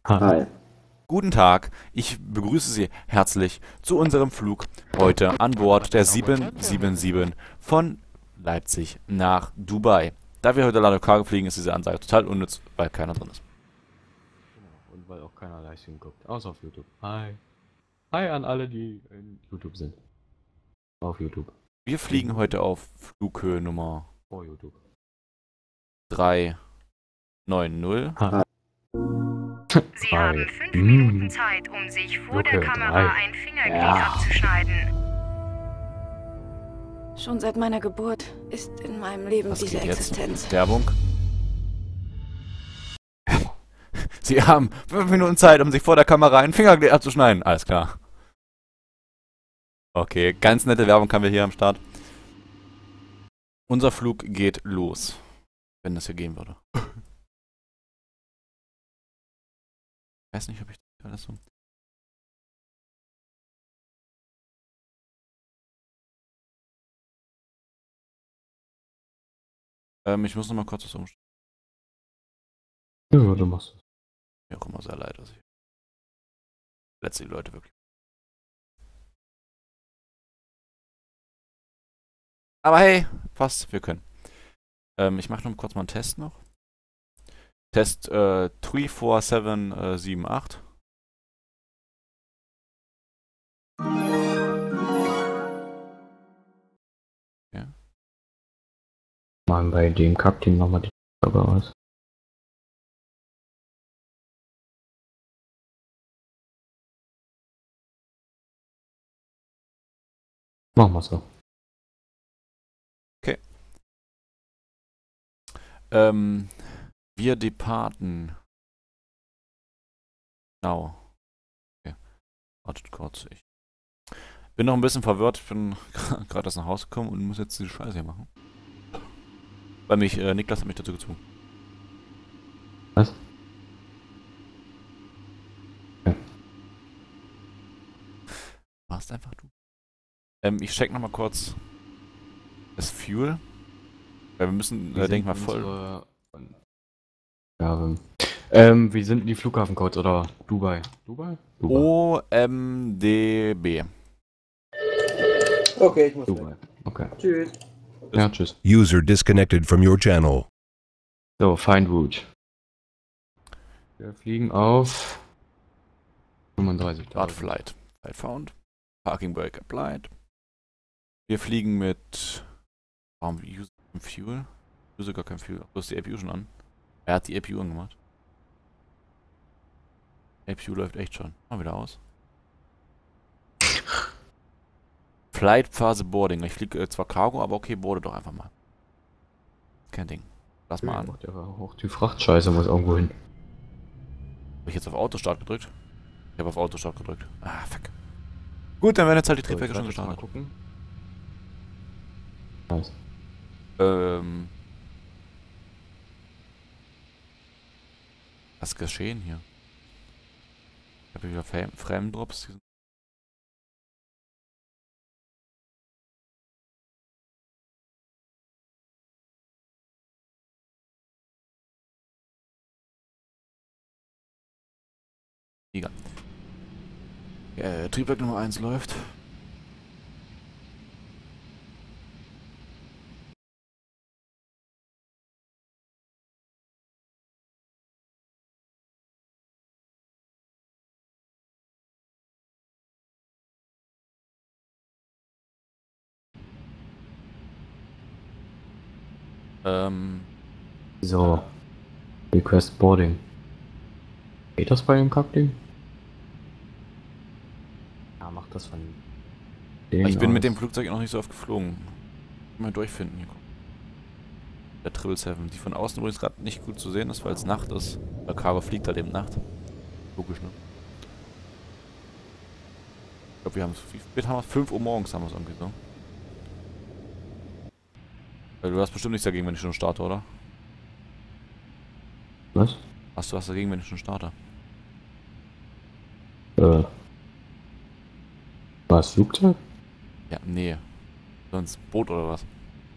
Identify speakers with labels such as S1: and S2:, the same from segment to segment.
S1: Hi.
S2: Hi. Guten Tag, ich begrüße Sie herzlich zu unserem Flug heute an Bord der 777 von Leipzig nach Dubai. Da wir heute Lando Cargo fliegen, ist diese Ansage total unnütz, weil keiner drin ist.
S1: Genau. Und weil auch keiner Livestream guckt, außer auf YouTube. Hi. Hi an alle, die in YouTube sind. Auf YouTube.
S2: Wir fliegen heute auf Flughöhe Nummer
S1: Vor YouTube.
S2: 390.
S1: Hi.
S3: Sie haben 5 Minuten Zeit, um sich vor der
S1: Okay,
S3: Kamera
S1: drei.
S3: ein Fingerglied
S1: Ja.
S3: abzuschneiden.
S4: Schon seit meiner Geburt ist in meinem Leben
S2: Was
S4: diese
S2: geht jetzt?
S4: Existenz.
S2: Werbung. Sie haben 5 Minuten Zeit, um sich vor der Kamera ein Fingerglied abzuschneiden. Alles klar. Okay, ganz nette Werbung haben wir hier am Start. Unser Flug geht los. Wenn das hier gehen würde. Ich weiß nicht, ob ich das alles so... ich muss noch mal kurz was umstellen.
S1: Ja, du machst es.
S2: Mir auch immer sehr leid, dass ich... Letztlich Leute wirklich... Aber hey, passt, wir können. Ich mache nur kurz mal einen Test noch. Test 34778. Ja.
S1: Machen bei dem Kackteam nochmal die Frage aus. Machen wir so.
S2: Wir departen. Genau. Okay. Wartet kurz. Ich bin noch ein bisschen verwirrt. Ich bin gerade erst nach Hause gekommen und muss jetzt diese Scheiße hier machen. Weil mich, Niklas hat mich dazu gezwungen.
S1: Was? Okay.
S2: Warst einfach du. Ich check noch mal kurz das Fuel. Weil wir müssen, denk mal, voll...
S1: Ja, wie sind denn die Flughafencodes oder Dubai? Dubai?
S2: OMDB.
S5: Okay, ich muss weg.
S1: Dubai. Okay.
S5: Tschüss.
S1: Ja, tschüss.
S6: User disconnected from your channel.
S1: So, Find Route. Wir fliegen auf 35.
S2: Start Flight. Flight found. Parking Brake applied. Wir fliegen mit... Warum use Fuel? Ich use gar kein Fuel. Du hast die APU schon an. Er hat die APU angemacht. APU läuft echt schon. Mal wieder aus. Flight Phase Boarding. Ich fliege zwar Cargo, aber okay, boarde doch einfach mal. Kein Ding. Lass mal an.
S1: Auch die Frachtscheiße muss irgendwo hin.
S2: Habe ich jetzt auf Autostart gedrückt? Ich habe auf Autostart gedrückt. Ah, fuck. Gut, dann werden jetzt halt die Triebwerke schon
S1: Mal
S2: gestartet.
S1: gucken. Nice.
S2: Was ist geschehen hier? Ich habe wieder Frame-Drops. Egal. Triebwerk Nummer 1 läuft.
S1: So. Request Boarding. Geht das bei dem Kackding? Ja, macht das von dem
S2: Ich bin mit
S1: aus.
S2: dem Flugzeug noch nicht so oft geflogen. Mal durchfinden hier. Der 777, die von außen übrigens gerade nicht gut zu sehen ist, weil es Nacht ist. Der Cargo fliegt halt eben Nacht. Logisch, ne? Ich glaube, wir haben es. Wie spät haben wir es? 5 Uhr morgens haben wir es irgendwie so. Du hast bestimmt nichts dagegen, wenn ich schon starte, oder?
S1: Was?
S2: Hast du was dagegen, wenn ich schon starte?
S1: Was, Flugzeug?
S2: Ja, nee. Sonst Boot oder was?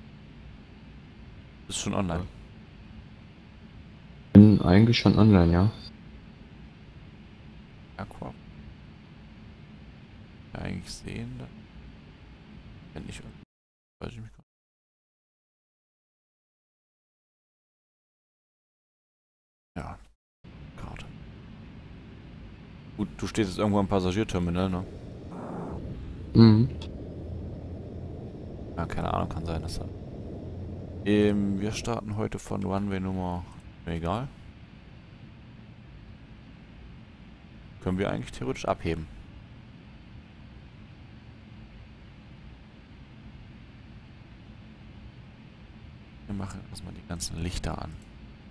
S2: Ist schon online.
S1: Bin eigentlich schon online, ja.
S2: Aqua. Ja, eigentlich sehen. Da. Wenn nicht. Weiß ich mich gar nicht. Ja. Karte. Gut, du stehst jetzt irgendwo am Passagierterminal, ne?
S1: Mhm.
S2: Ja, keine Ahnung, kann sein, dass er. Wir starten heute von Runway Nummer. Mir egal. Können wir eigentlich theoretisch abheben. Wir machen erstmal die ganzen Lichter an.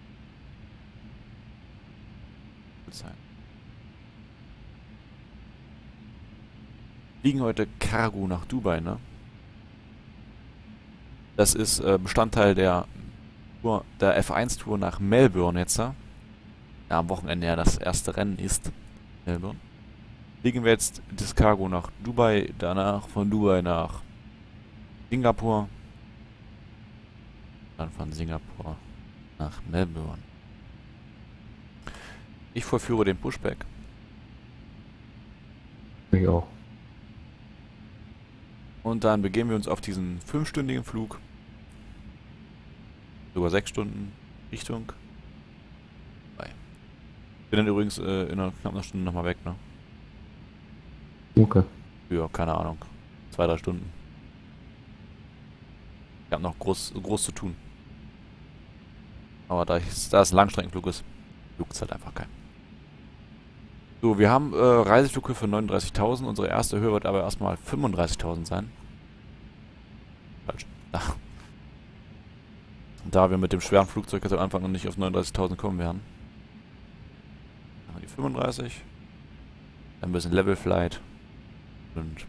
S2: Fliegen heute Cargo nach Dubai, ne? Das ist Bestandteil der Tour, der F1-Tour nach Melbourne jetzt. Ja, am Wochenende ja das erste Rennen ist Melbourne. Fliegen wir jetzt das Cargo nach Dubai, danach von Dubai nach Singapur, dann von Singapur nach Melbourne. Ich vollführe den Pushback.
S1: Ich auch.
S2: Und dann begeben wir uns auf diesen 5-stündigen Flug. Sogar 6 Stunden Richtung. Bin dann übrigens in einer knappen Stunde nochmal weg, ne?
S1: Okay.
S2: Ja, keine Ahnung. 2-3 Stunden. Ich habe noch groß zu tun. Aber da es ein Langstreckenflug ist, juckt es halt einfach kein. So, wir haben Reiseflughöhe für 39.000. Unsere erste Höhe wird aber erstmal 35.000 sein. Falsch. Da wir mit dem schweren Flugzeug jetzt am Anfang noch nicht auf 39.000 kommen werden. Dann haben wir die 35. Dann ein bisschen Level Flight. Und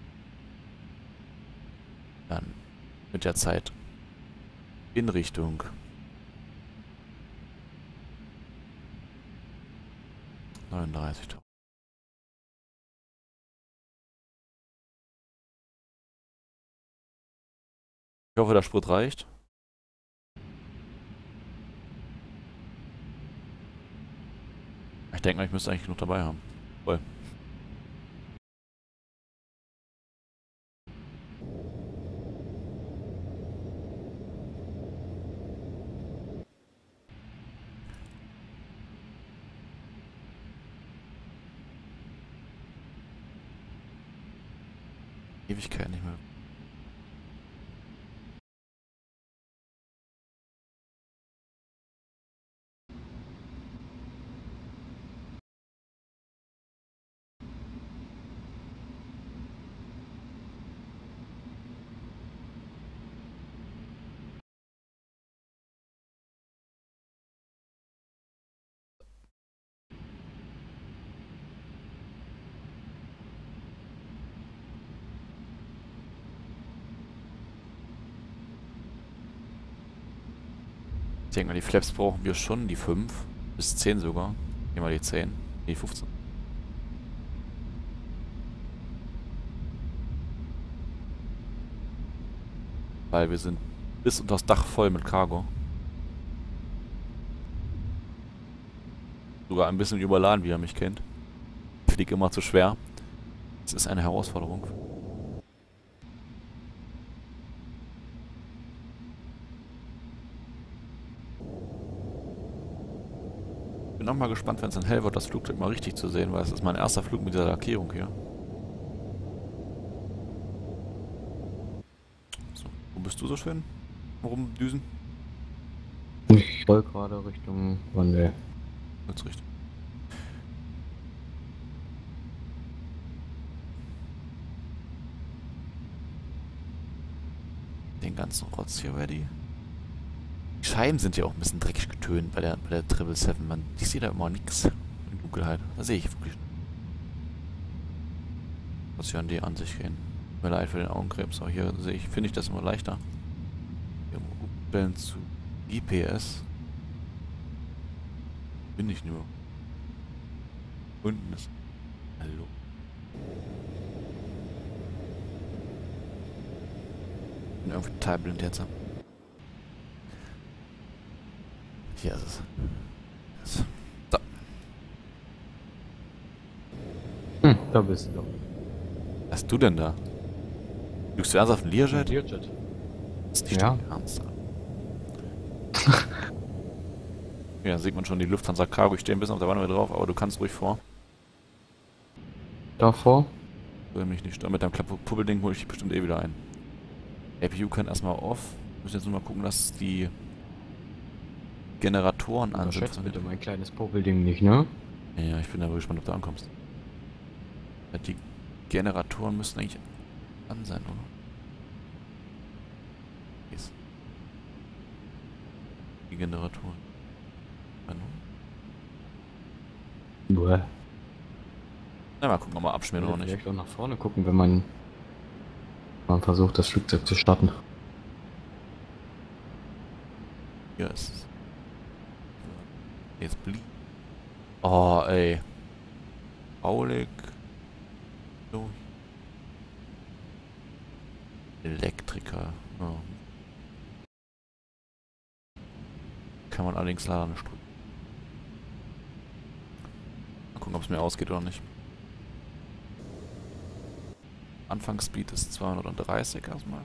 S2: dann mit der Zeit in Richtung 39.000. Ich hoffe, der Sprit reicht. Ich denke mal, ich müsste eigentlich genug dabei haben. Voll. Ewigkeit nicht mehr. Ich denke mal, die Flaps brauchen wir schon, die 5 bis 10 sogar. Nehmen wir die 10, die 15. Weil wir sind bis unter das Dach voll mit Cargo. Sogar ein bisschen überladen, wie ihr mich kennt. Ich fliege immer zu schwer. Das ist eine Herausforderung. Bin auch mal gespannt, wenn es dann hell wird, das Flugzeug mal richtig zu sehen, weil es ist mein erster Flug mit dieser Lackierung hier. So, wo bist du so schön? Rumdüsen?
S1: Ich roll gerade Richtung Runway.
S2: Ganz richtig. Den ganzen Rotz hier ready. Die Scheiben sind ja auch ein bisschen dreckig getönt bei der 777. Ich sehe da immer nichts in Dunkelheit. Da sehe ich wirklich. Muss ja an die Ansicht gehen. Mir leid für den Augenkrebs, aber hier sehe ich, finde ich das immer leichter. Hier umstellen zu IPS. Bin ich nur. Unten ist. Hallo. Bin irgendwie total blind jetzt. Hier ist es. So.
S1: Da bist du doch.
S2: Was hast du denn da? Fliegst du ernsthaft einen Learjet?
S1: Learjet.
S2: Das ist nicht
S1: Ja.
S2: dein Ernst. Ja, sieht man schon die Lufthansa Cargo. Ich stehe ein bisschen auf der Wanne drauf, aber du kannst ruhig vor.
S1: Davor?
S2: Will mich nicht stören. Mit deinem Puppelding hole ich dich bestimmt eh wieder ein. APU kann erstmal off. Wir müssen jetzt nur mal gucken, dass die Generatoren an sind.
S1: Unterschätzt bitte mein kleines Popelding nicht, ne?
S2: Ja, ich bin aber gespannt, ob du ankommst. Ja, die Generatoren müssten eigentlich an sein, oder? Yes. Die Generatoren.
S1: Buh.
S2: Na, mal gucken, ob wir abschmieren oder nicht.
S1: Vielleicht auch nach vorne gucken, wenn man versucht, das Flugzeug zu starten.
S2: Hier ist es. Jetzt blieb. Oh, ey. Aulig. So. Elektriker. Ja. Kann man allerdings leider nicht drücken. Mal gucken, ob es mir ausgeht oder nicht. Anfangsspeed ist 230 erstmal.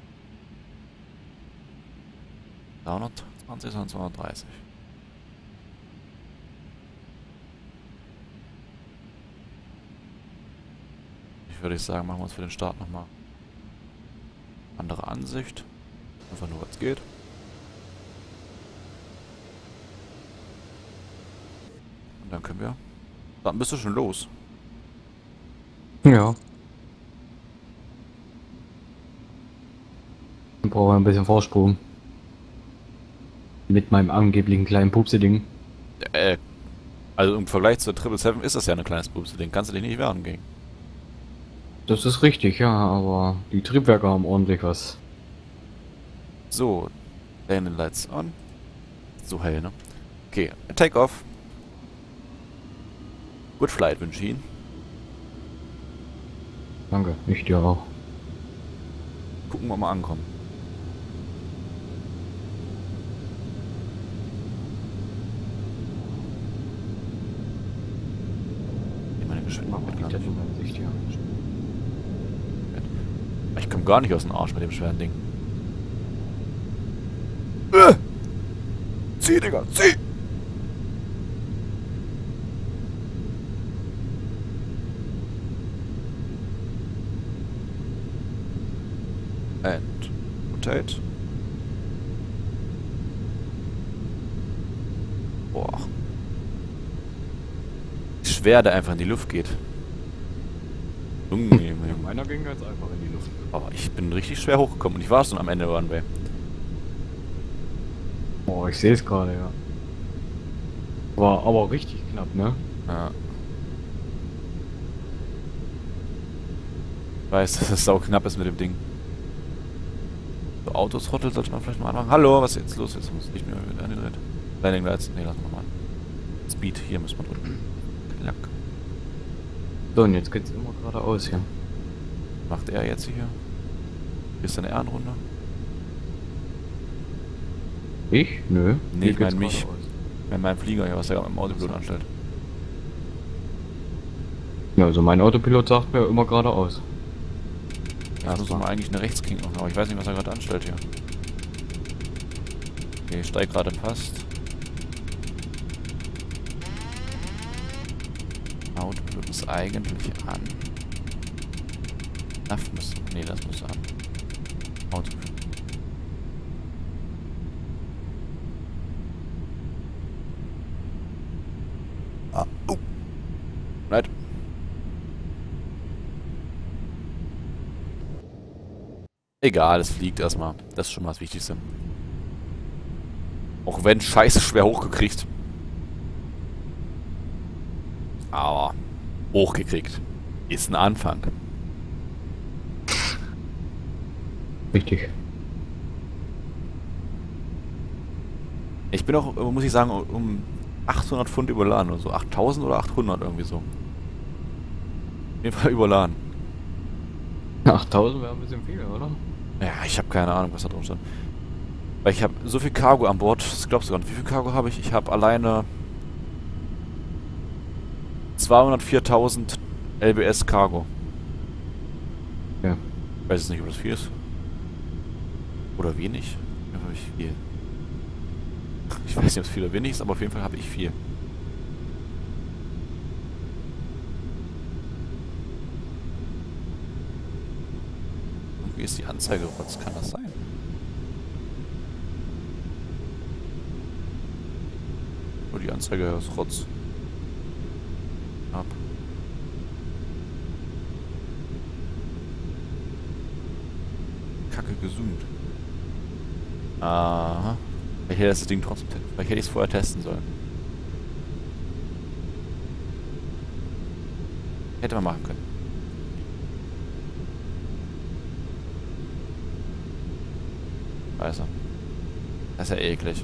S2: 320 sondern 230. Ich würde sagen, machen wir uns für den Start nochmal andere Ansicht. Einfach nur, was geht. Und dann können wir... Dann bist du schon los.
S1: Ja. Ich brauche ein bisschen Vorsprung. Mit meinem angeblichen kleinen Pupse-Ding.
S2: Also im Vergleich zur 777 ist das ja ein kleines Pupse, den kannst du dich nicht wehren gegen.
S1: Das ist richtig, ja, aber die Triebwerke haben ordentlich was.
S2: So, Landing Lights on. So hell, ne? Okay, Take off. Good flight wünsche ich Ihnen.
S1: Danke, ich dir auch.
S2: Gucken wir mal ankommen. Meine Geschwindigkeit gar nicht. Ich komme gar nicht aus dem Arsch mit dem schweren Ding. Zieh, Digga, zieh! And rotate. Boah. Wie schwer der einfach in die Luft geht. Junge, Junge.
S1: Meiner ging ganz einfach in die Luft.
S2: Aber ich bin richtig schwer hochgekommen und ich war schon am Ende Runway.
S1: Oh, ich sehe es gerade, ja. War aber richtig knapp, ne?
S2: Ja. Ich weiß, dass es sau knapp ist mit dem Ding. So, Autothrottel sollte man vielleicht mal anmachen. Hallo, was ist jetzt los? Jetzt muss ich nicht mehr angedreht. Landing Lights. Ne, lassen wir mal. Speed, hier müssen wir drücken. Klack.
S1: So, und jetzt geht's immer geradeaus hier.
S2: Macht er jetzt hier? Ist eine Ehrenrunde?
S1: Ich? Nö.
S2: Nee,
S1: Hier
S2: ich meine
S1: geht's
S2: mich.
S1: geradeaus.
S2: Mit meinem Flieger hier, was er mit dem Autopilot anstellt.
S1: Ja, also mein Autopilot sagt mir immer geradeaus.
S2: Ja, muss man eigentlich eine Rechtskink machen, aber ich weiß nicht, was er gerade anstellt hier. Okay, ich steig gerade fast. Autopilot ist eigentlich an. NAV muss... Nee, das muss an. Autopilot. Right. Egal, es fliegt erstmal. Das ist schon mal das Wichtigste. Auch wenn scheiße schwer hochgekriegt. Aber hochgekriegt ist ein Anfang.
S1: Richtig.
S2: Ich bin auch, muss ich sagen, um 800 Pfund überladen oder so. 8000 oder 800 irgendwie so. Auf jeden Fall überladen.
S1: 8000 wäre ein bisschen viel, oder?
S2: Ja, ich habe keine Ahnung, was da drin stand. Weil ich habe so viel Cargo an Bord, das glaubst du gar nicht. Wie viel Cargo habe ich? Ich habe alleine 204.000 LBS Cargo.
S1: Ja.
S2: Ich weiß jetzt nicht, ob das viel ist. Oder wenig. Ja, habe ich viel. Ich weiß nicht, ob es viel oder wenig ist, aber auf jeden Fall habe ich viel. Und wie ist die Anzeige? Was kann das sein? Oh, die Anzeige ist Rotz. Ab. Kacke gesoomt. Aha. Vielleicht hätte das Ding trotzdem. Vielleicht hätte ich es vorher testen sollen. Hätte man machen können. Also. Das ist ja eklig.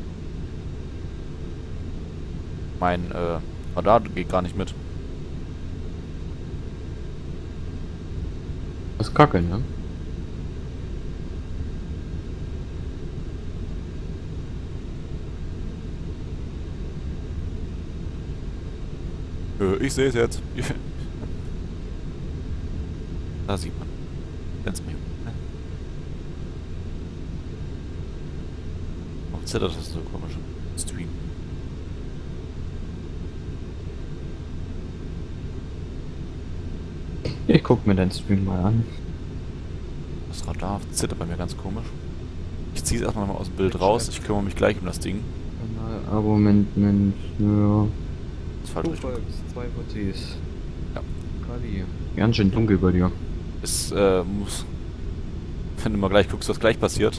S2: Mein Radar geht gar nicht mit.
S1: Das ist kacke, ne?
S2: Ich sehe es jetzt. Da sieht man. Wenn's mir. Warum zittert das so komisch? Stream.
S1: Ich guck mir den Stream mal an.
S2: Das Radar zittert bei mir ganz komisch. Ich ziehe es erstmal mal aus dem Bild raus. Ich kümmere mich gleich um das Ding.
S1: Abo, Mensch, ja.
S2: Das falsche Richtung.
S1: 2 VCs.
S2: Ja.
S1: Kali. Ganz schön dunkel bei dir.
S2: Es muss. Wenn du mal gleich guckst, was gleich passiert.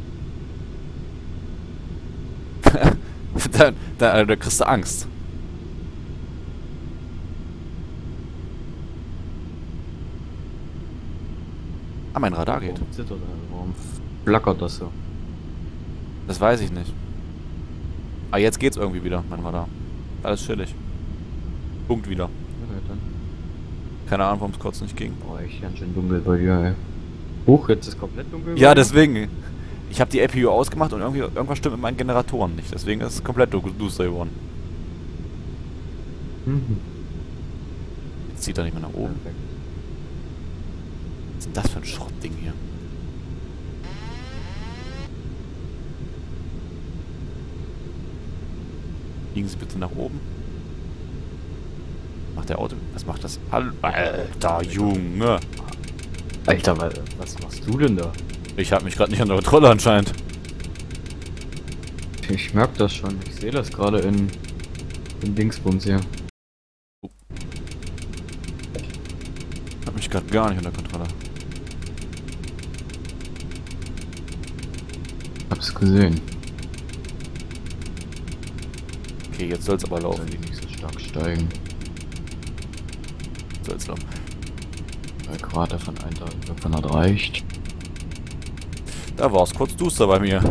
S2: da kriegst du Angst. Ah, mein Radar geht.
S1: Warum zittert er? Warum flackert das so?
S2: Das weiß ich nicht. Ah, jetzt geht's irgendwie wieder, mein Radar. Alles chillig. Punkt wieder.
S1: Ja, dann.
S2: Keine Ahnung, warum es kurz nicht ging.
S1: Oh, echt ganz schön dunkel bei dir, ey. Huch, jetzt ist komplett dunkel.
S2: Ja,
S1: bei dir?
S2: deswegen. Ich habe die APU ausgemacht und irgendwas stimmt mit meinen Generatoren nicht. Deswegen ist es komplett duster geworden.
S1: Mhm.
S2: Jetzt zieht er nicht mehr nach oben.
S1: Perfekt.
S2: Was ist denn das für ein Schrottding hier? Liegen Sie bitte nach oben. Macht der Auto... Was macht das? Alter, Junge!
S1: Alter, was machst du denn da?
S2: Ich habe mich gerade nicht an der Kontrolle anscheinend.
S1: Ich merk das schon. Ich sehe das gerade in Dingsbums hier.
S2: Ich habe mich gerade gar nicht an der Kontrolle.
S1: Hab's gesehen.
S2: Okay, jetzt soll's aber laufen.
S1: Soll die nicht so stark steigen.
S2: Soll's laufen.
S1: Weil gerade von 1500 reicht.
S2: Da war's kurz duster bei mir.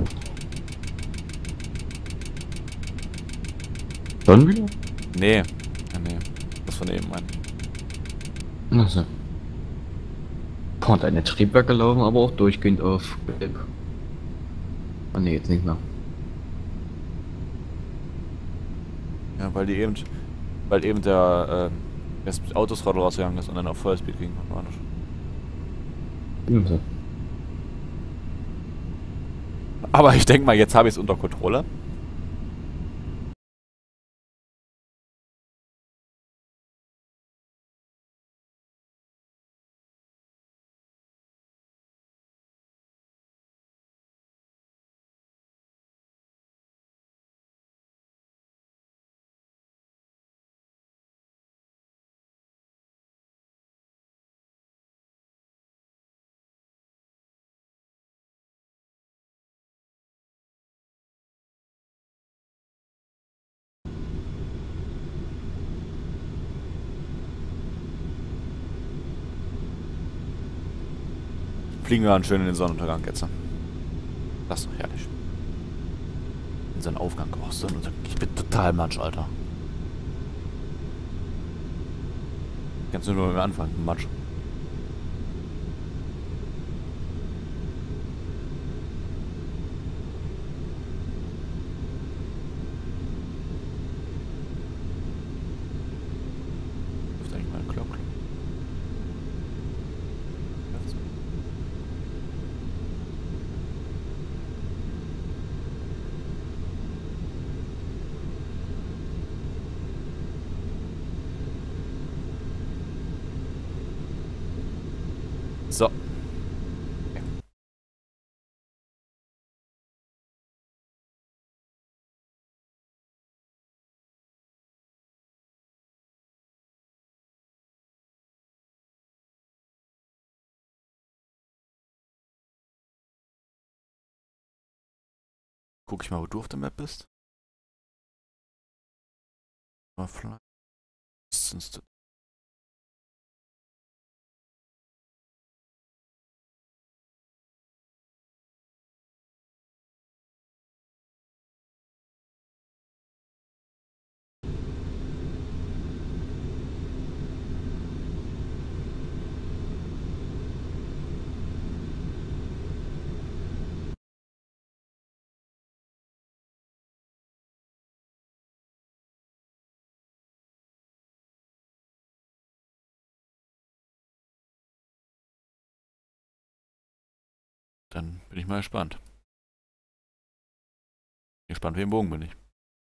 S1: Schon wieder?
S2: Nee. Ja, nee. Das von eben mein.
S1: Achso. Boah, deine Triebwerke laufen aber auch durchgehend auf Gelb. Ah ne, jetzt nicht mehr.
S2: Ja, weil eben das Autosrad rausgegangen ist und dann auf Vollspeed ging.
S1: Also.
S2: Aber ich denke mal, jetzt habe ich es unter Kontrolle. Fliegen wir dann schön in den Sonnenuntergang jetzt. Das ist doch herrlich. In so einen Aufgang. Oh, Sonnenuntergang. Ich bin total Matsch, Alter. Kannst du nur mit mir anfangen, Matsch. Ist eigentlich mein Glock. So. Guck ich mal, wo du auf der Map bist. Mal vielleicht. Dann bin ich mal gespannt. Gespannt, wie im Bogen bin ich.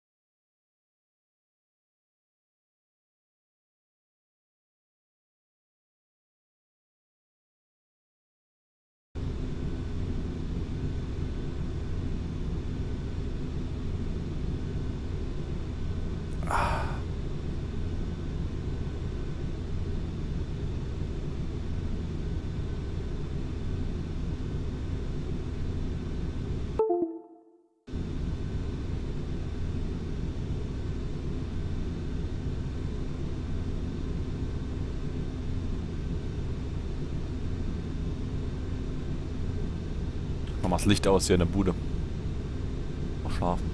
S2: Mach mal das Licht aus hier in der Bude. Noch schlafen.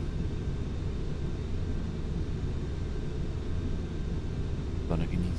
S2: Sonne genießen.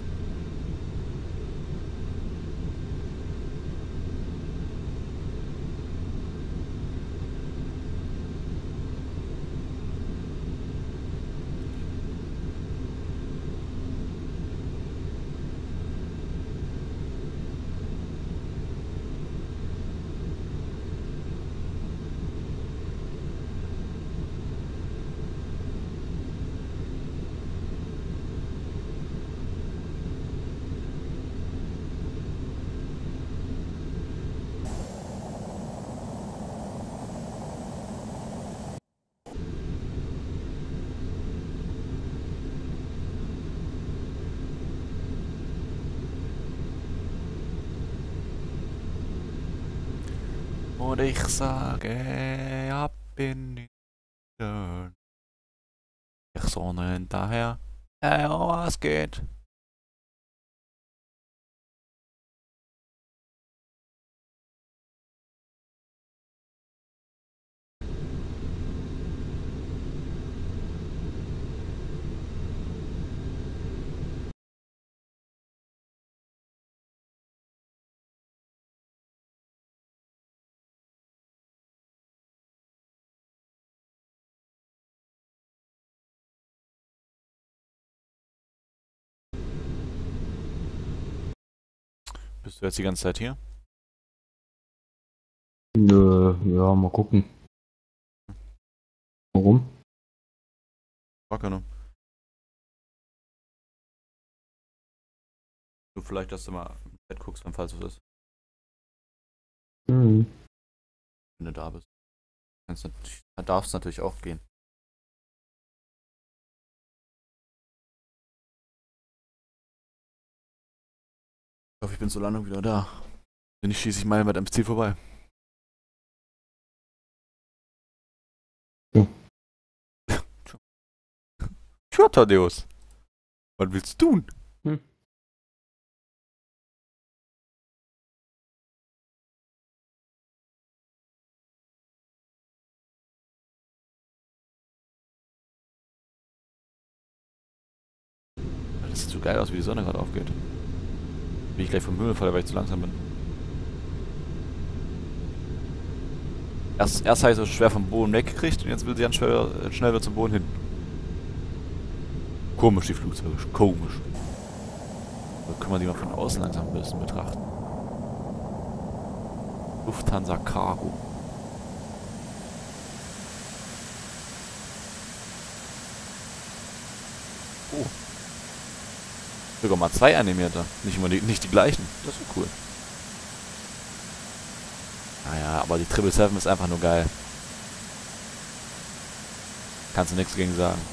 S2: Und ich sage, ab in die Tür. Ich Sonne hinterher. Ja, was geht? Bist du jetzt die ganze Zeit hier?
S1: Nö, ja, mal gucken. Warum?
S2: War keine. Du vielleicht, dass du mal im Bett guckst, wenn falls was ist.
S1: Mhm.
S2: Wenn du da bist. Da darfst du natürlich auch gehen. Ich hoffe, ich bin so lange wieder da. Bin ich schließlich mal mit am Ziel vorbei.
S1: Ja.
S2: Tja, Thaddeus. Was willst du tun?
S1: Hm.
S2: Das sieht so geil aus, wie die Sonne gerade aufgeht. Bin ich gleich vom Himmel falle, weil ich zu langsam bin. Erst habe ich so schwer vom Boden weggekriegt und jetzt will sie ganz schnell wieder zum Boden hin. Komisch, die Flugzeuge. Komisch. So können wir die mal von außen langsam ein bisschen betrachten. Lufthansa Cargo. Oh. Sogar mal 2 animierte. Nicht die gleichen. Das ist cool. Naja, aber die 777 ist einfach nur geil. Kannst du nichts gegen sagen.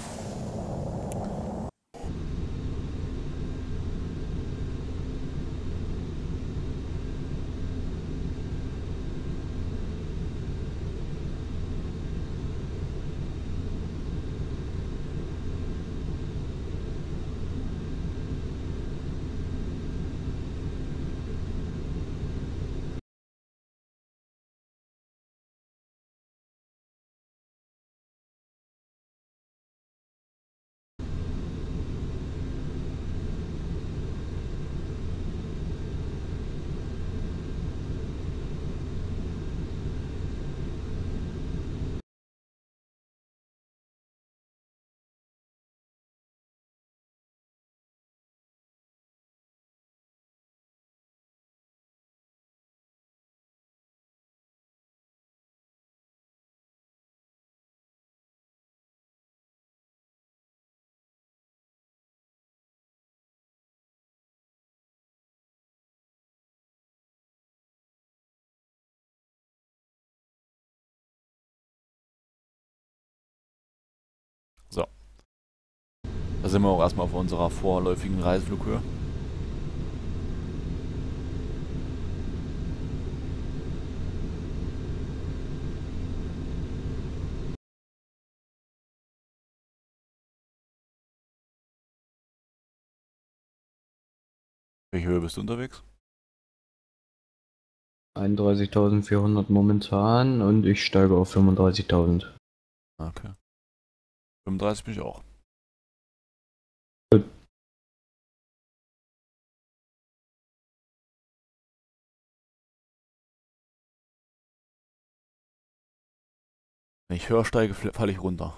S2: So. Da sind wir auch erstmal auf unserer vorläufigen Reiseflughöhe. Welche Höhe bist du unterwegs?
S1: 31.400 momentan und ich steige auf 35.000.
S2: Okay. 35 bin ich auch. Wenn ich höher steige, falle ich runter.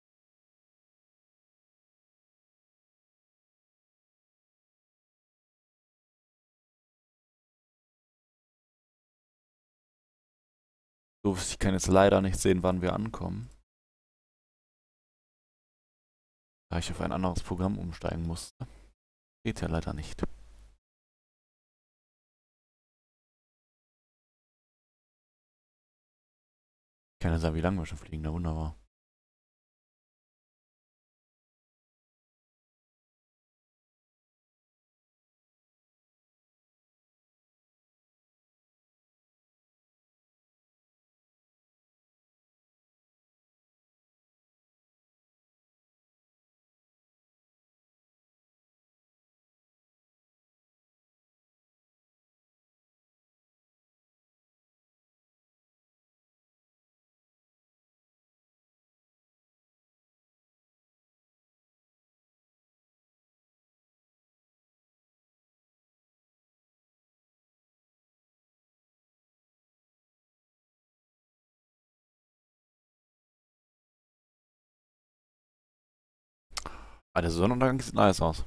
S2: So, ich kann jetzt leider nicht sehen, wann wir ankommen. Da ich auf ein anderes Programm umsteigen musste. Geht ja leider nicht. Ich kann ja sagen, wie lange wir schon fliegen, na wunderbar. Ah, der Sonnenuntergang sieht nice aus.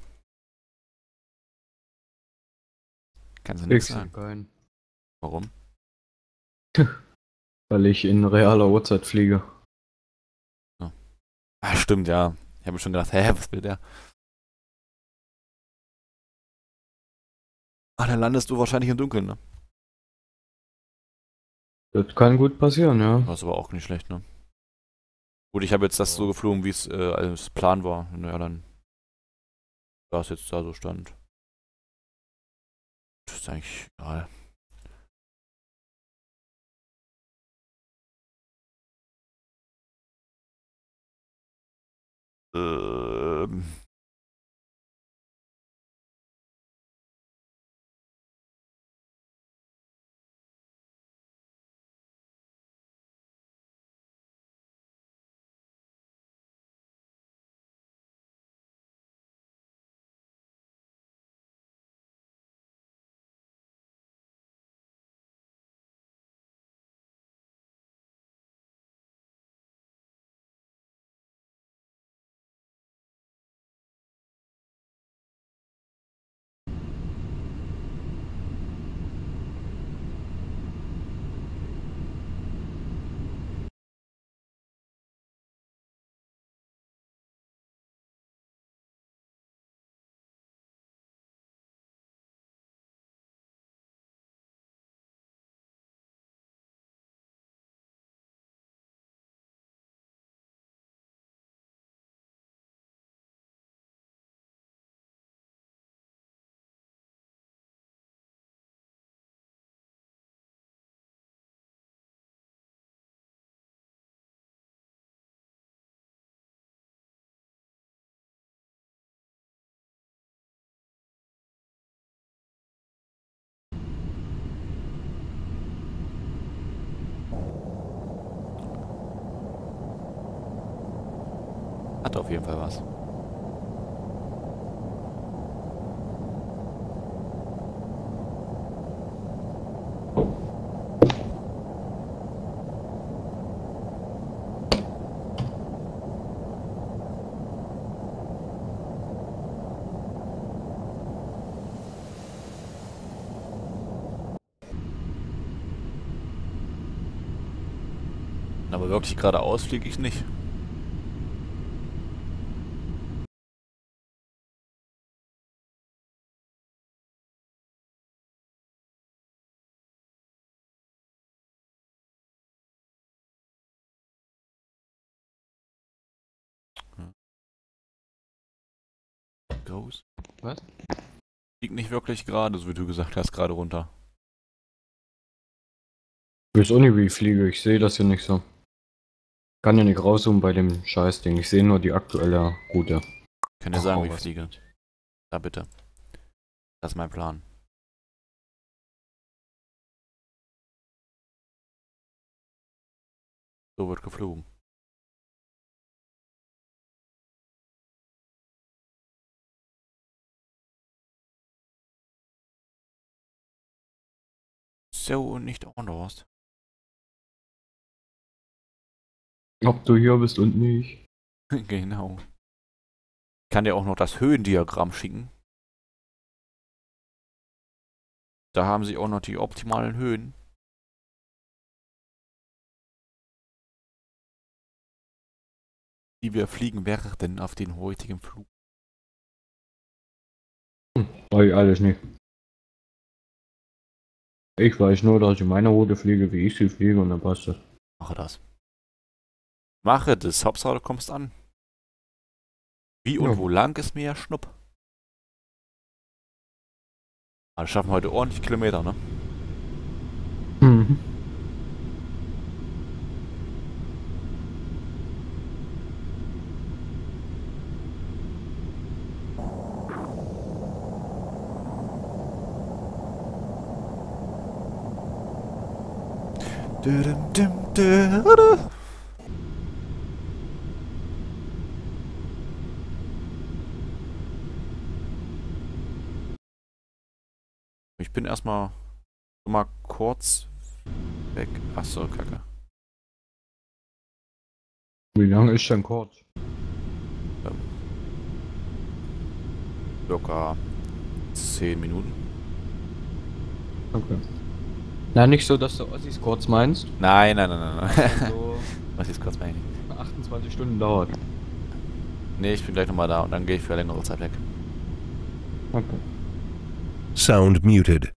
S2: Kannst du
S1: Ich
S2: nichts
S1: sehe
S2: sagen.
S1: keinen.
S2: Warum?
S1: Weil ich in realer Uhrzeit fliege.
S2: Ja. Ah, stimmt, ja. Ich habe mir schon gedacht, hä, was will der? Ah, dann landest du wahrscheinlich im Dunkeln, ne?
S1: Das kann gut passieren, ja.
S2: Das ist aber auch nicht schlecht, ne? Gut, ich habe jetzt das so geflogen, wie es als Plan war. Naja, dann war es jetzt da so stand. Das ist eigentlich egal. Ähm, Hat auf jeden Fall was. Aber wirklich geradeaus fliege ich nicht. Groß.
S1: Was?
S2: Fliegt nicht wirklich gerade, so wie du gesagt hast, gerade runter.
S1: Ich weiß auch nicht, wie ich fliege. Ich sehe das hier nicht so. Kann ja nicht rauszoomen bei dem Scheißding. Ich sehe nur die aktuelle Route.
S2: Kann dir sagen,
S1: Oh,
S2: wie ich
S1: was
S2: fliege.
S1: gut.
S2: Da bitte. Das ist mein Plan. So wird geflogen. So und nicht anders.
S1: Ob du hier bist und nicht.
S2: Genau. Ich kann dir auch noch das Höhendiagramm schicken. Da haben sie auch noch die optimalen Höhen. Die wir fliegen werden auf den heutigen Flug.
S1: Weiß ich alles nicht. Ich weiß nur, dass ich meine Route fliege, wie ich sie fliege und dann passt das.
S2: Mache das. Mache das. Hauptsache du kommst an. Wie und
S1: Ja.
S2: wo lang ist mir ja Schnupp. Aber wir schaffen heute ordentlich Kilometer, ne?
S1: Mhm.
S2: Ich bin erstmal mal kurz weg. Achso, Kacke.
S1: Wie lange ist denn kurz?
S2: Circa 10 Minuten.
S1: Okay. Na, nicht so, dass du Ossis kurz meinst.
S2: Nein, nein, nein, nein, nein.
S1: So
S2: Was ist kurz meine?
S1: 28 Stunden dauert.
S2: Nee, ich bin gleich nochmal da und dann gehe ich für längere Zeit weg.
S1: Okay.
S6: Sound muted.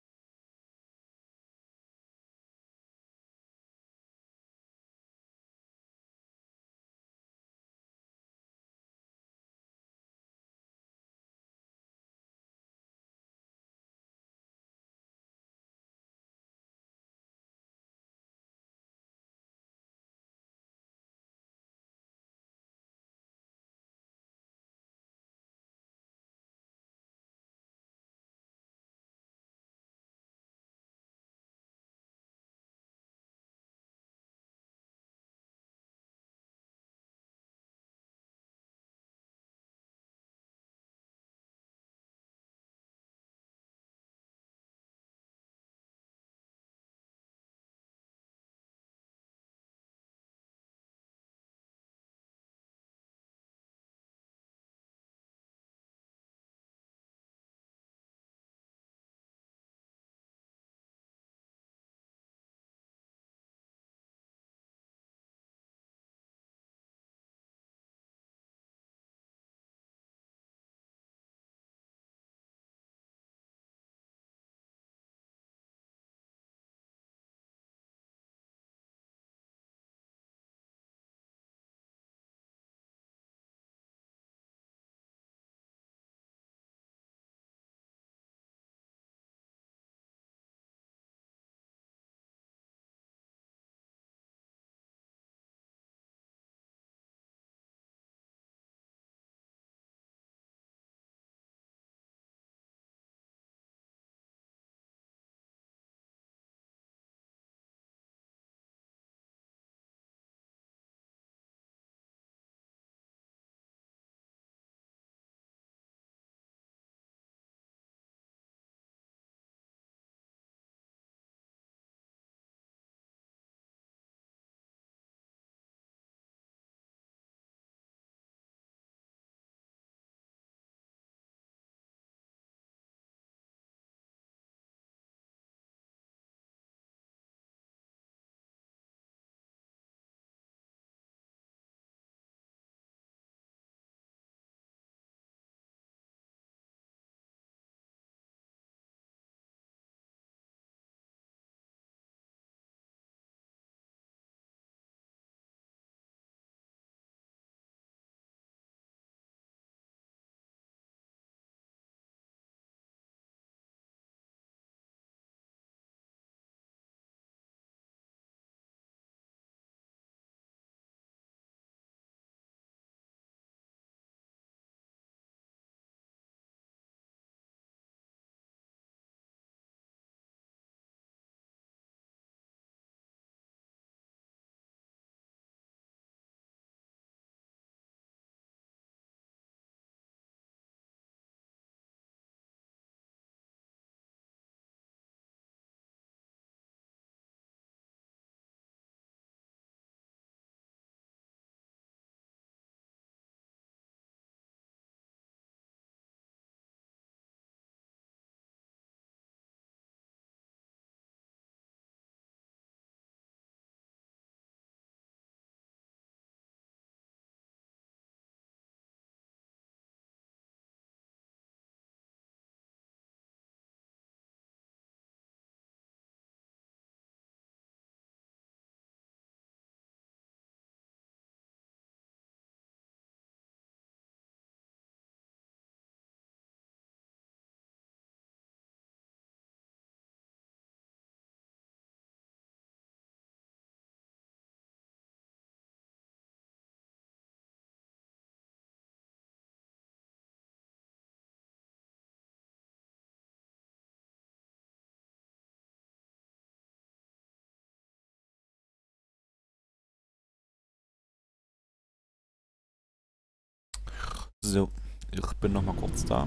S2: So, ich bin noch mal kurz da.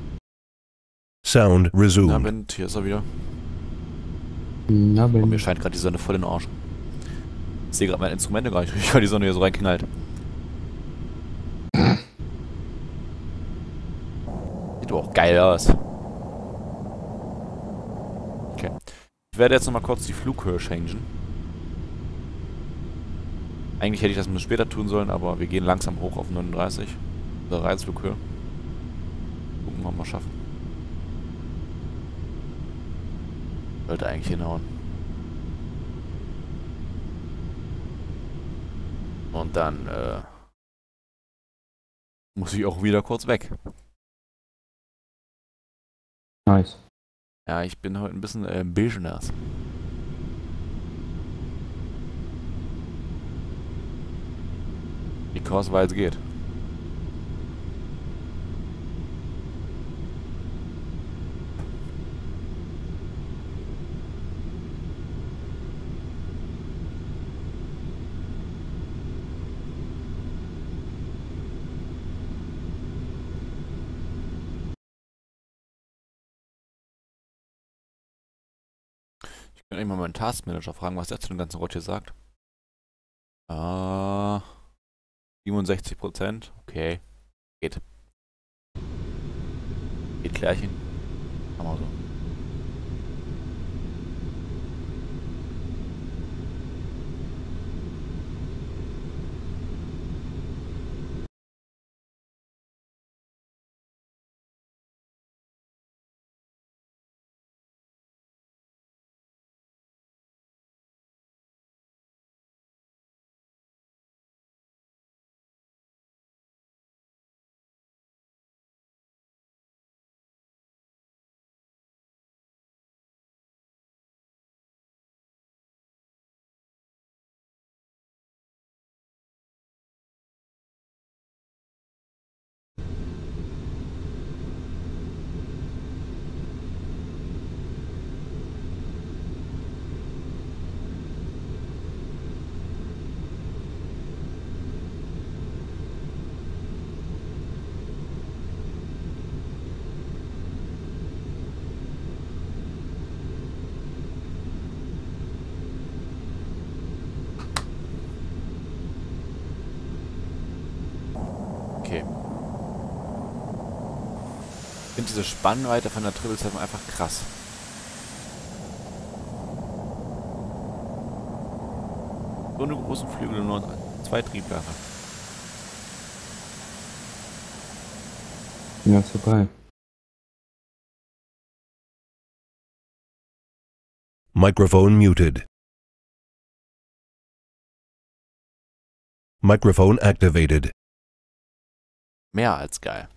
S6: Sound
S2: Na,
S6: resumed.
S2: Bent, hier ist er wieder.
S1: Na,
S2: Und
S1: Ben.
S2: mir scheint gerade die Sonne voll in den Arsch. Ich sehe gerade meine Instrumente gar nicht richtig, weil die Sonne hier so reinknallt. Sieht aber auch geil aus. Okay. Ich werde jetzt noch mal kurz die Flughöhe changen. Eigentlich hätte ich das ein bisschen später tun sollen, aber wir gehen langsam hoch auf 39. Der Reizflughöhe. Gucken, ob wir schaffen. Sollte eigentlich hinhauen. Und dann muss ich auch wieder kurz weg.
S1: Nice.
S2: Ja, ich bin heute ein bisschen Business. Because, weil es geht. Ich könnte eigentlich mal meinen Taskmanager fragen, was der zu dem ganzen Rot hier sagt. 67%. Okay. Geht. Geht klärchen. Machen wir so. Okay. Ich finde diese Spannweite von der 777 einfach krass. So eine großen Flügel und nur 2 Triebwerke.
S1: Ja, super.
S6: Microphone muted. Microphone activated.
S2: Mehr als geil.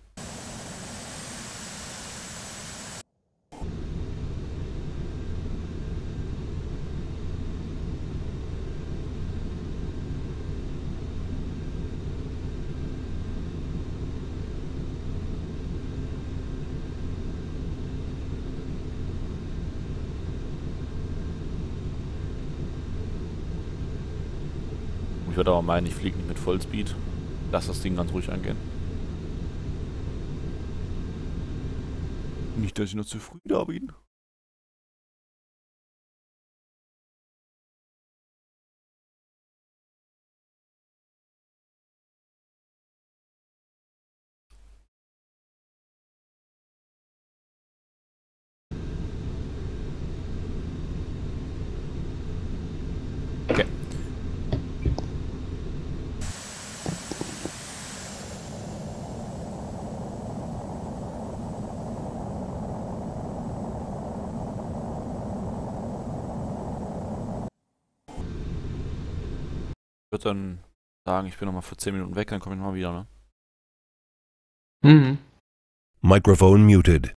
S2: Ich würde aber meinen, ich fliege nicht mit Vollspeed. Lass das Ding ganz ruhig angehen. Nicht, dass ich noch zu früh da bin. Okay. Ich würde dann sagen, ich bin nochmal für 10 Minuten weg, dann komme ich nochmal wieder, ne?
S1: Mhm.
S6: Microphone muted.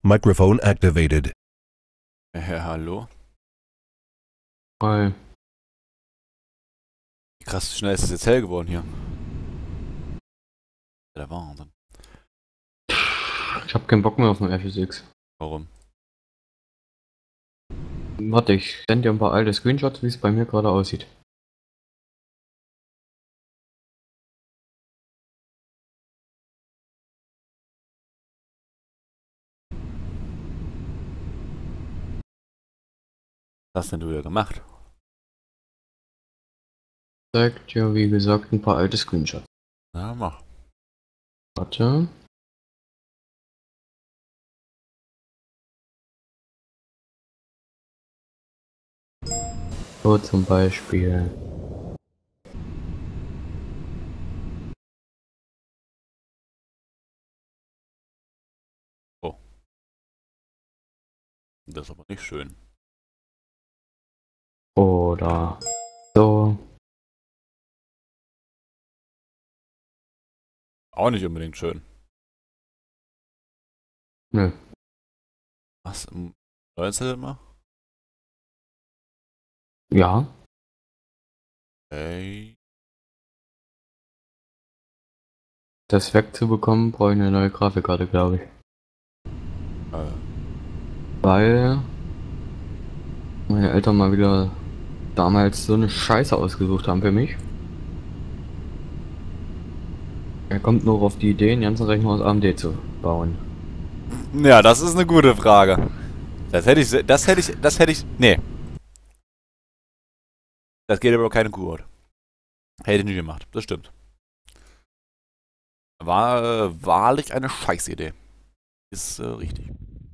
S6: Microphone activated.
S2: Hallo?
S1: Hi.
S2: Wie krass schnell ist es jetzt hell geworden hier. Der Wahnsinn.
S1: Ich hab keinen Bock mehr auf den FSX.
S2: Warum?
S1: Warte, ich sende dir ein paar alte Screenshots, wie es bei mir gerade aussieht.
S2: Was hast denn du wieder gemacht?
S1: Zeigt dir, wie gesagt, ein paar alte Screenshots.
S2: Na, mach.
S1: Warte. So zum Beispiel.
S2: Oh. Das ist aber nicht schön.
S1: Oder so.
S2: Auch nicht unbedingt schön.
S1: Nö.
S2: Was? Weißt du immer?
S1: Ja.
S2: Hey.
S1: Das wegzubekommen, brauche ich eine neue Grafikkarte, glaube ich. Weil meine Eltern mal wieder damals so eine Scheiße ausgesucht haben für mich. Er kommt nur auf die Idee, den ganzen Rechner aus AMD zu bauen.
S2: Ja, das ist eine gute Frage. Das hätte ich, nee. Das geht aber keine Kuh. Hätte ich nicht gemacht, das stimmt. War wahrlich eine Scheißidee. Ist richtig.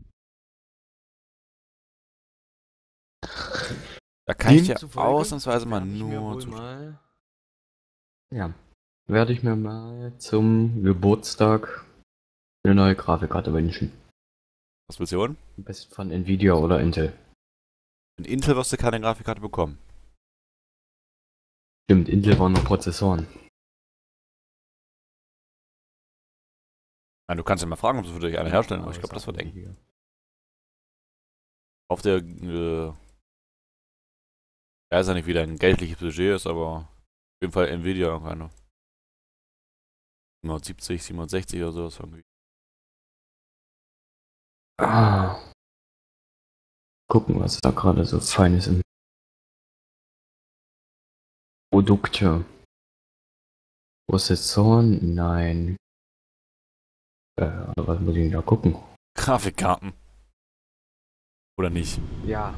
S2: Da kann ich ja ausnahmsweise mal nur zustimmen.
S1: Ja, werde ich mir mal zum Geburtstag eine neue Grafikkarte wünschen.
S2: Was willst du holen?
S1: Am besten von Nvidia oder Intel.
S2: In Intel wirst du keine Grafikkarte bekommen.
S1: Stimmt, Intel waren noch Prozessoren.
S2: Nein, du kannst ja mal fragen, ob sie für dich eine herstellen, aber ich glaube, das wird eng. Auf der, ich weiß ja nicht, wie dein geldliches Budget ist, aber auf jeden Fall Nvidia irgendeine. 770, 760 oder sowas irgendwie.
S1: Gucken, was da gerade so Feines im Produkte. Prozessoren? Nein. Was muss ich denn da gucken?
S2: Grafikkarten. Oder nicht?
S1: Ja.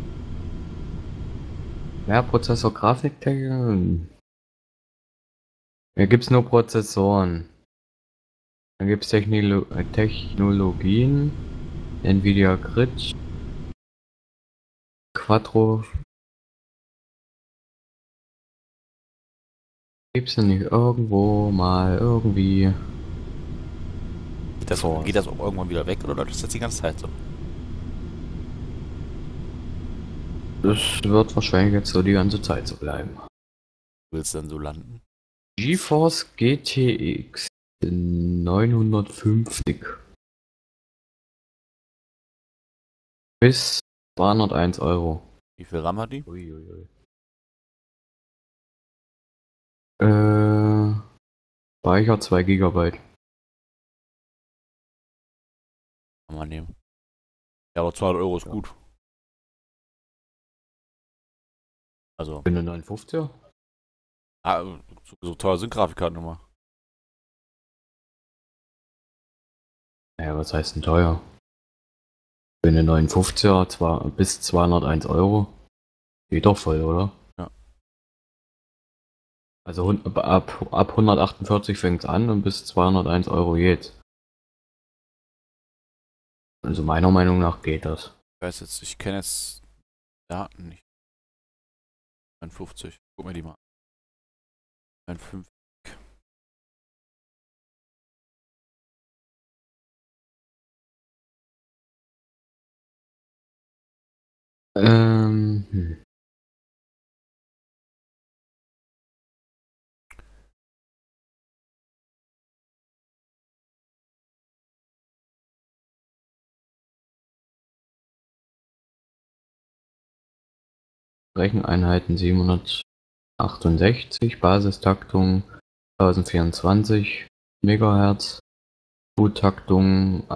S1: Ja, Prozessor, Grafiktechnik. Da gibt's nur Prozessoren. Dann gibt's Technologien. Nvidia Grid. Quattro. Gibt's denn nicht irgendwo mal irgendwie?
S2: Geht das auch irgendwann wieder weg oder läuft das jetzt die ganze Zeit so?
S1: Das wird wahrscheinlich jetzt so die ganze Zeit so bleiben.
S2: Willst du denn so landen?
S1: GeForce GTX 950 bis 201 Euro.
S2: Wie viel RAM hat die?
S1: Uiuiui. Speicher 2 GB.
S2: Kann man nehmen. Ja, aber 200 Euro ist
S1: Ja.
S2: gut. Also,
S1: Bin eine 59er?
S2: so teuer sind Grafikkarten immer.
S1: Naja, was heißt denn teuer? Bin eine 59er, zwar bis 201 Euro. Geht doch voll, oder?
S2: Ja.
S1: Also ab 148 fängt es an und bis 201 Euro geht's. Also meiner Meinung nach geht das.
S2: Ich weiß jetzt, ich kenne jetzt Daten nicht. 51. Guck mir die mal an. 51.
S1: Ähm, Recheneinheiten 768, Basistaktung 1024 Megahertz, Boottaktung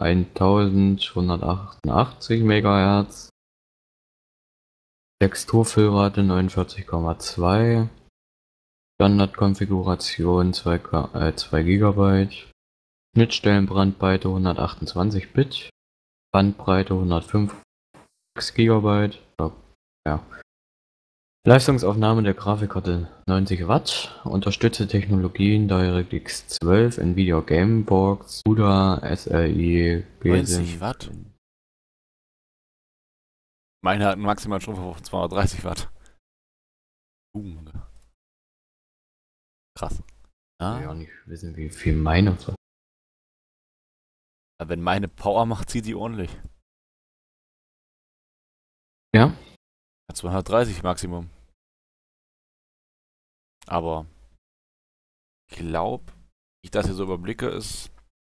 S1: 1188 Megahertz, Texturfüllrate 49,2, Standardkonfiguration 2 GB, Schnittstellenbrandweite 128 Bit, Bandbreite 105 GB, ja. Leistungsaufnahme der Grafikkarte 90 Watt, unterstützte Technologien DirectX 12, Nvidia Gamebox, CUDA, SLI,
S2: 90 Watt? Meine hat einen maximalen Stromverbrauch von 230 Watt. Krass.
S1: Ich will ja nicht wissen, wie viel meine.
S2: Wenn meine Power macht, zieht die ordentlich.
S1: Ja?
S2: 230 Maximum. Aber ich glaube, wie ich das hier so überblicke, ist.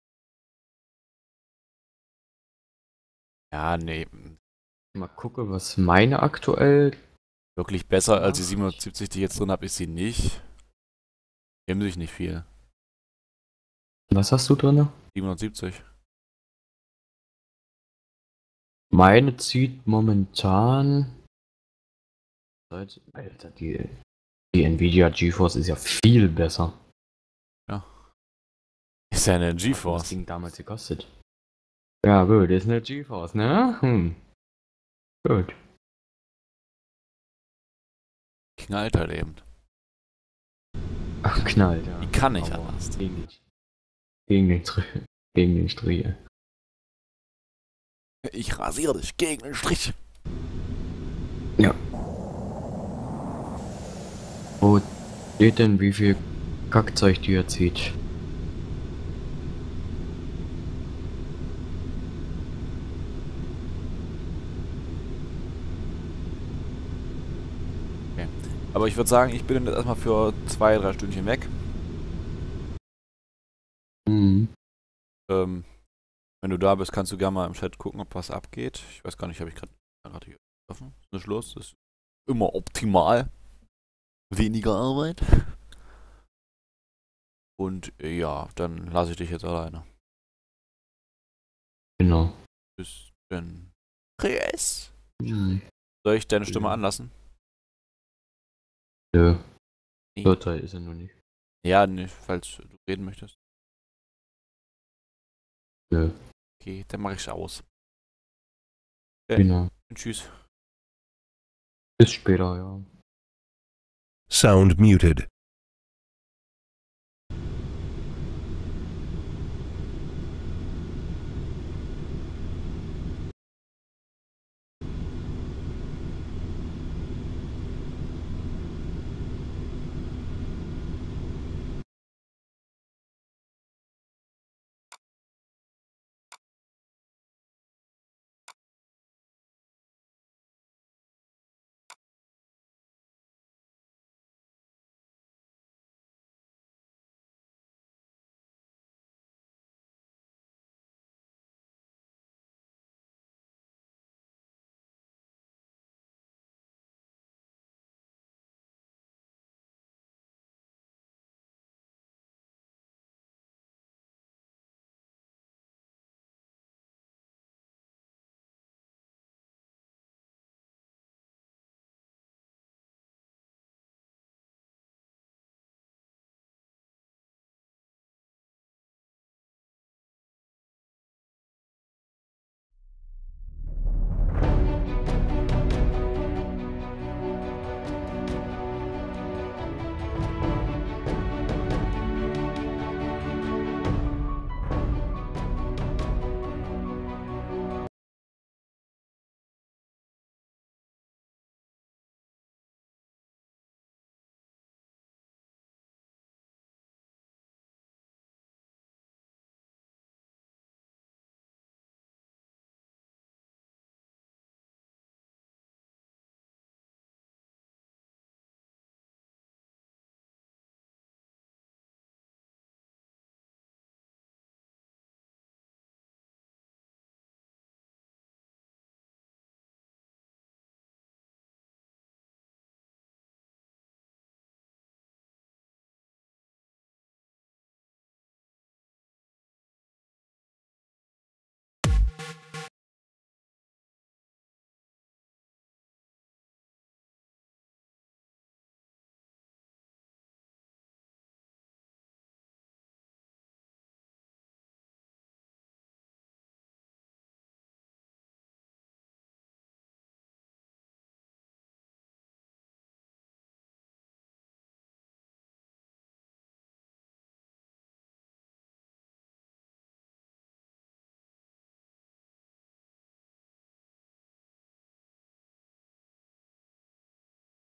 S2: Ja, nee.
S1: Mal gucke, was meine aktuell.
S2: Wirklich besser als die 770, die ich jetzt drin habe, ist sie nicht. Nehmen sich nicht viel.
S1: Was hast du drin?
S2: 770.
S1: Meine zieht momentan. Alter, die Nvidia GeForce ist ja viel besser.
S2: Ja. Ist ja eine
S1: Was
S2: GeForce.
S1: das Ding damals gekostet. Ja, gut, ist eine GeForce, ne? Gut.
S2: Knallt halt eben.
S1: Ach, knallt, ja.
S2: Die kann nicht
S1: Aber
S2: anders.
S1: Gegen den Strich.
S2: Ich rasiere dich gegen den Strich.
S1: Ja. Wo steht denn, wie viel Kackzeug die er zieht?
S2: Okay. Aber ich würde sagen, ich bin jetzt erstmal für 2-3 Stündchen weg.
S1: Mhm.
S2: Wenn du da bist, kannst du gerne mal im Chat gucken, ob was abgeht. Ich weiß gar nicht, habe ich gerade hier offen. Ist nicht los. Das ist immer optimal. Weniger Arbeit. Und ja, dann lasse ich dich jetzt alleine.
S1: Genau.
S2: Bis dann. Chris.
S1: Mhm.
S2: Soll ich deine Stimme anlassen?
S1: Nö.
S2: Nee.
S1: So toll ist er noch nicht.
S2: Ja, nee, falls du reden möchtest.
S1: Nö.
S2: Okay, dann mache ich es aus. Okay.
S1: Genau.
S2: Tschüss.
S1: Bis später, ja.
S6: Sound muted.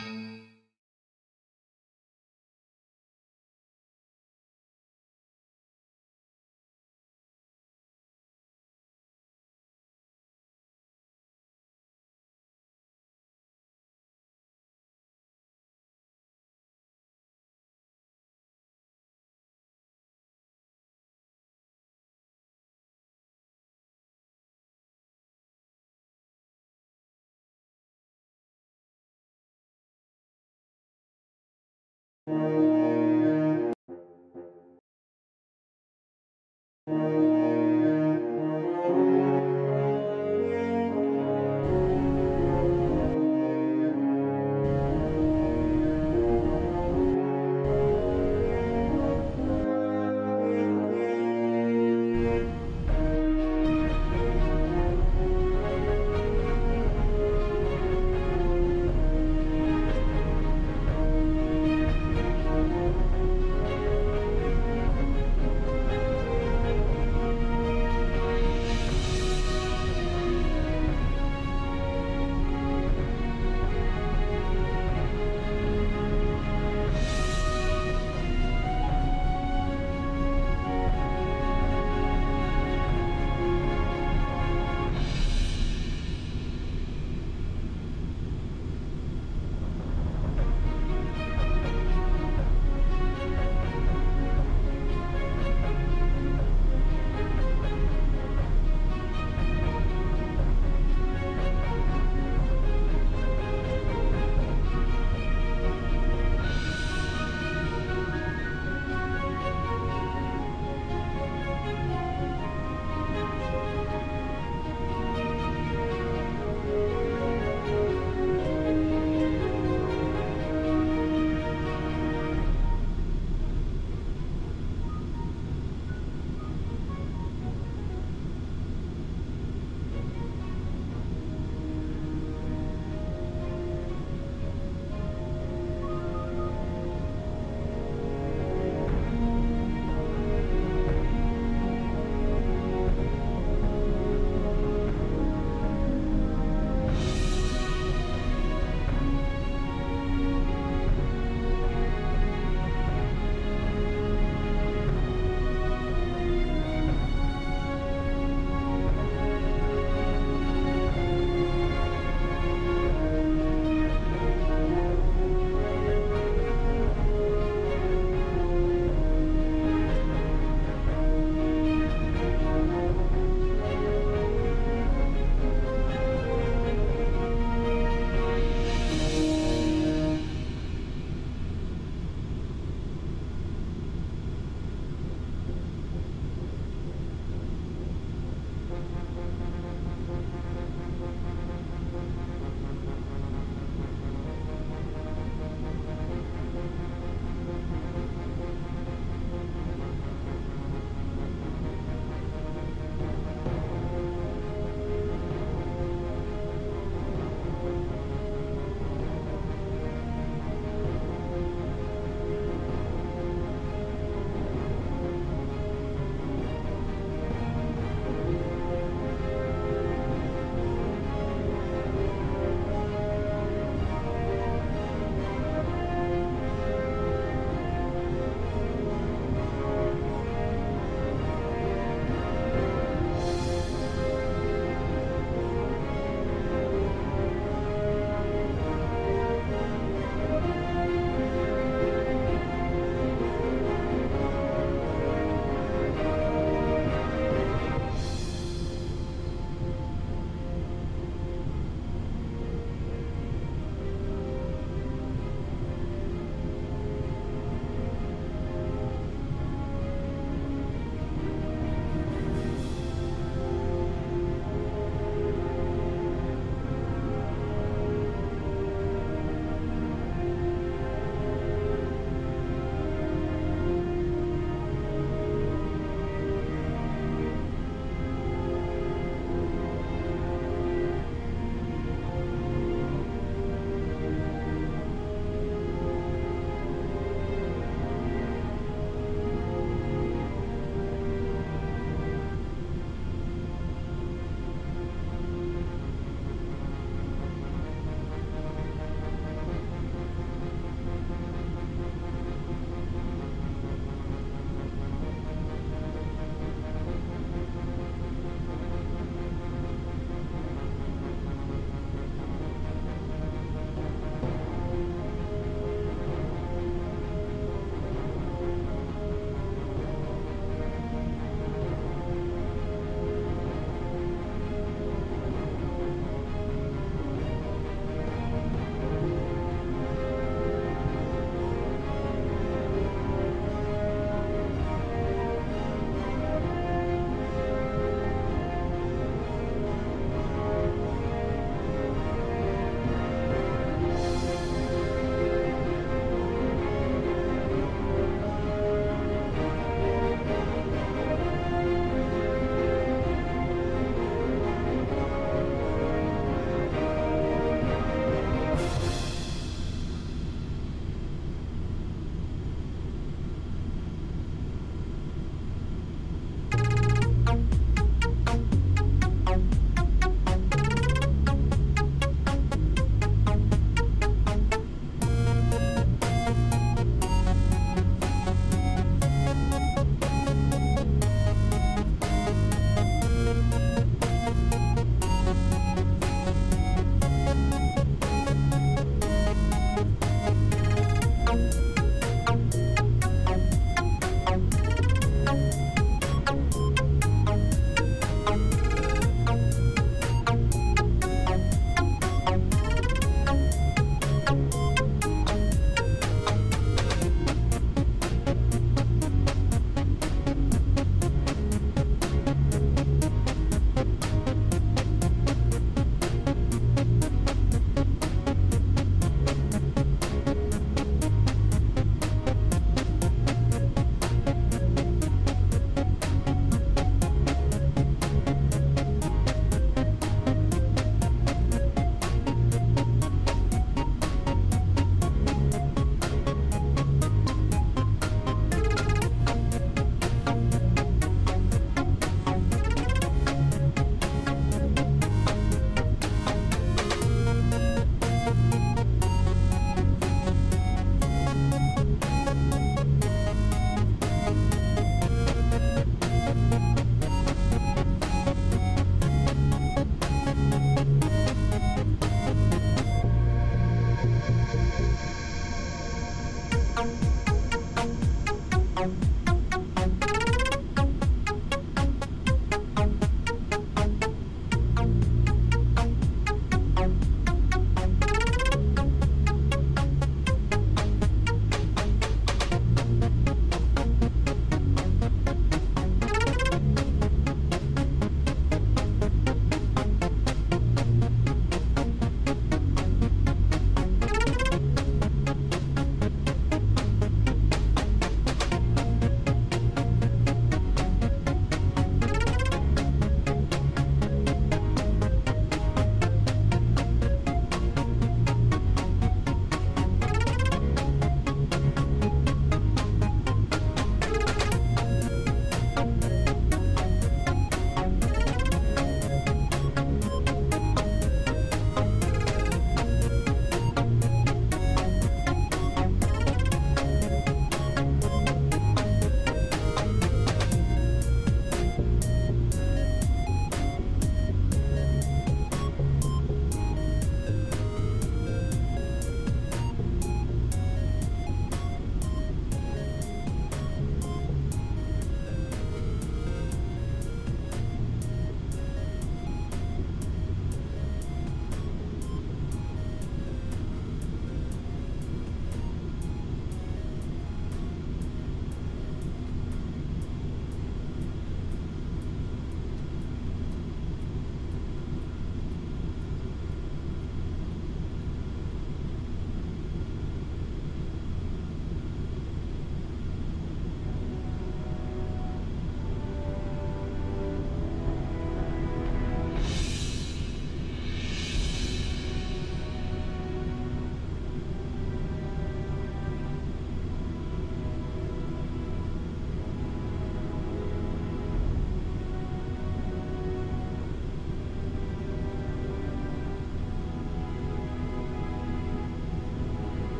S5: Thank